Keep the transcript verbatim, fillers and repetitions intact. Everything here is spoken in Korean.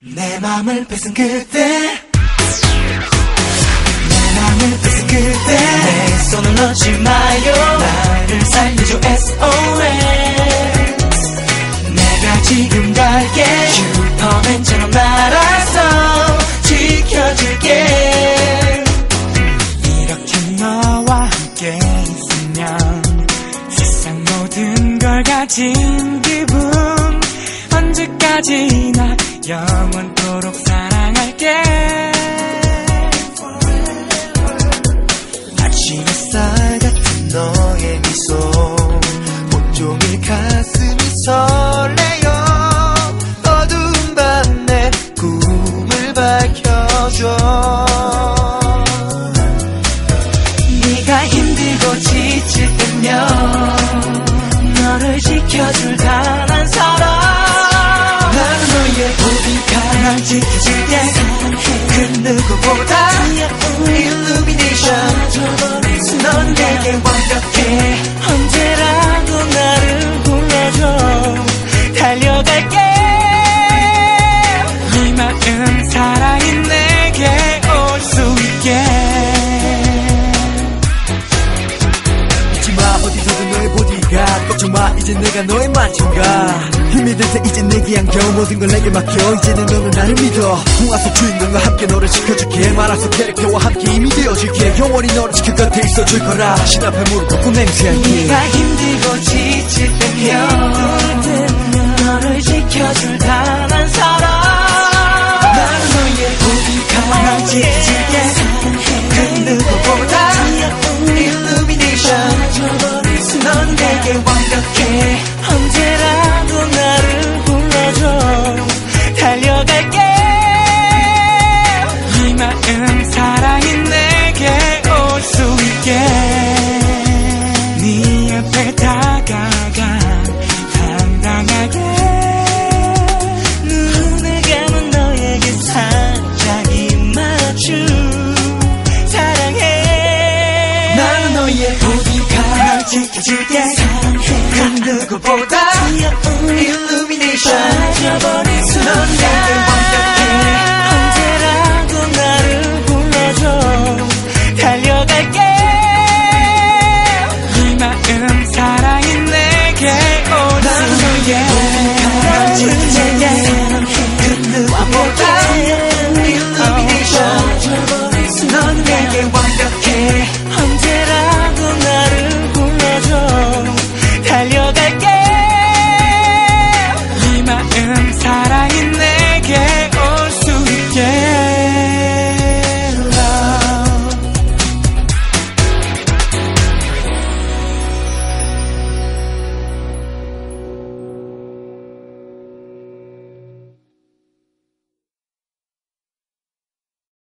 내 맘을 뺏은 그때 내 맘을 뺏은 그때 내 손을 놓지 마요 나를 살려줘 에스 오 에스 내가 지금 갈게 슈퍼맨처럼 날아서 지켜줄게 이렇게 너와 함께 있으면 세상 모든 걸 가진 기분 언제까지나 영원토록 사랑할게 아침 햇살 같은 너의 미소 온종일 가슴이 설레요 어두운 밤 내 꿈을 밝혀줘 네가 힘들고 지칠 때면 너를 지켜줄 단 한 사람 날 지켜줄게 그 누구보다 일루미네이션 넌 내게 완벽해 언제라도 나를 불러줘 달려갈게 네 마음 사랑이 내게 올 수 있게 잊지마 어디서든 너의 보디가 걱정마 이제 내가 너의 마침가 힘이 들 때 이제 내게 안겨 모든 걸 내게 맡겨 이제는 너는 나를 믿어 동화 속 주인공과 함께 너를 지켜줄게 만화 속 캐릭터와 함께 힘이 되어줄게 영원히 너를 지킬 곁에 있어줄 거라 신 앞에 무릎 꿇고 맹세할게 네가 힘들고 지칠 때면 너를 지켜줄 단 한 사람 난 너의 보디가 날 지켜줄게 그 누구보다 일루미네이션 넌 내게 완벽해 언제라도 나를 불러줘 달려갈게 이 마음 사랑이 내게 올 수 있게 네 앞에 다가가 당당하게 눈을 감은 너에게 살짝 입맞춤 사랑해 나는 너의 보디가 널 지켜줄게 그 누구보다 일루미네이션